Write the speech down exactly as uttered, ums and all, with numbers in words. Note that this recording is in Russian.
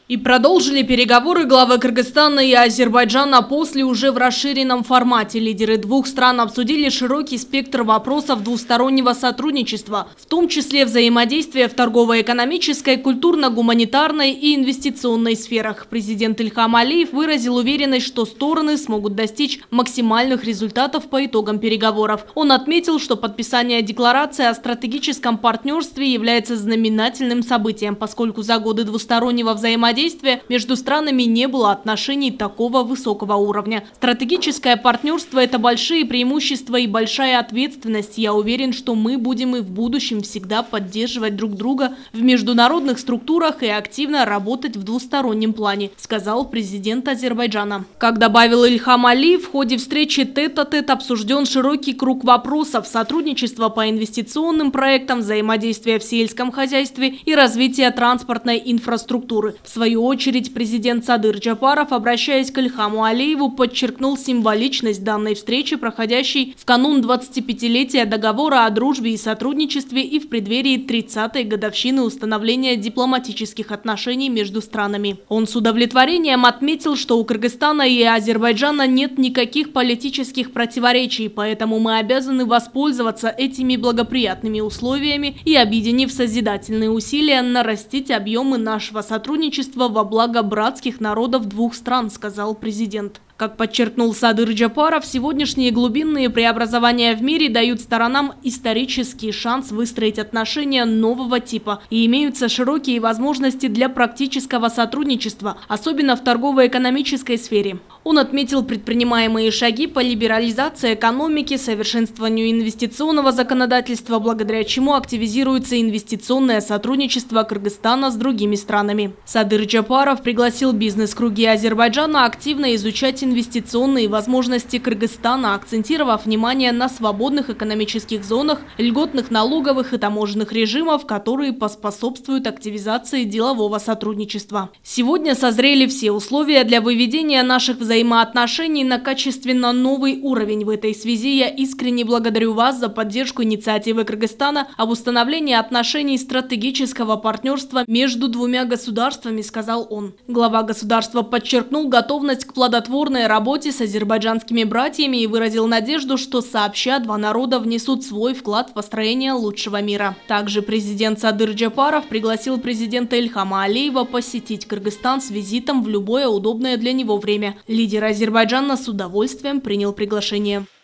И продолжили переговоры главы Кыргызстана и Азербайджана после уже в расширенном формате. Лидеры двух стран обсудили широкий спектр вопросов двустороннего сотрудничества, в том числе взаимодействия в торгово-экономической, культурно-гуманитарной и инвестиционной сферах. Президент Ильхам Алиев выразил уверенность, что стороны смогут достичь максимальных результатов по итогам переговоров. Он отметил, что подписание декларации о стратегическом партнерстве является знаменательным событием, поскольку за годы двустороннего взаимодействия между странами не было отношений такого высокого уровня. Стратегическое партнерство – это большие преимущества и большая ответственность. Я уверен, что мы будем и в будущем всегда поддерживать друг друга в международных структурах и активно работать в двустороннем плане, сказал президент Азербайджана. Как добавил Ильхам Алиев, в ходе встречи тет-а-тет обсужден широкий круг вопросов: сотрудничество по инвестиционным проектам, взаимодействие в сельском хозяйстве и развитие транспортной инфраструктуры. В свою В свою очередь, президент Садыр Джапаров, обращаясь к Ильхаму Алиеву, подчеркнул символичность данной встречи, проходящей в канун двадцатипятилетия договора о дружбе и сотрудничестве и в преддверии тридцатой годовщины установления дипломатических отношений между странами. Он с удовлетворением отметил, что у Кыргызстана и Азербайджана нет никаких политических противоречий, поэтому мы обязаны воспользоваться этими благоприятными условиями и, объединив созидательные усилия, нарастить объемы нашего сотрудничества во благо братских народов двух стран, сказал президент. Как подчеркнул Садыр Джапаров, сегодняшние глубинные преобразования в мире дают сторонам исторический шанс выстроить отношения нового типа и имеются широкие возможности для практического сотрудничества, особенно в торгово-экономической сфере. Он отметил предпринимаемые шаги по либерализации экономики, совершенствованию инвестиционного законодательства, благодаря чему активизируется инвестиционное сотрудничество Кыргызстана с другими странами. Садыр Джапаров пригласил бизнес-круги Азербайджана активно изучать инвестиционные возможности Кыргызстана, акцентировав внимание на свободных экономических зонах, льготных налоговых и таможенных режимов, которые поспособствуют активизации делового сотрудничества. Сегодня созрели все условия для выведения наших взаимоотношений на качественно новый уровень. В этой связи я искренне благодарю вас за поддержку инициативы Кыргызстана об установлении отношений стратегического партнерства между двумя государствами, сказал он. Глава государства подчеркнул готовность к плодотворной работе с азербайджанскими братьями и выразил надежду, что сообща два народа внесут свой вклад в построение лучшего мира. Также президент Садыр Джапаров пригласил президента Ильхама Алиева посетить Кыргызстан с визитом в любое удобное для него время. Лидер Азербайджана с удовольствием принял приглашение.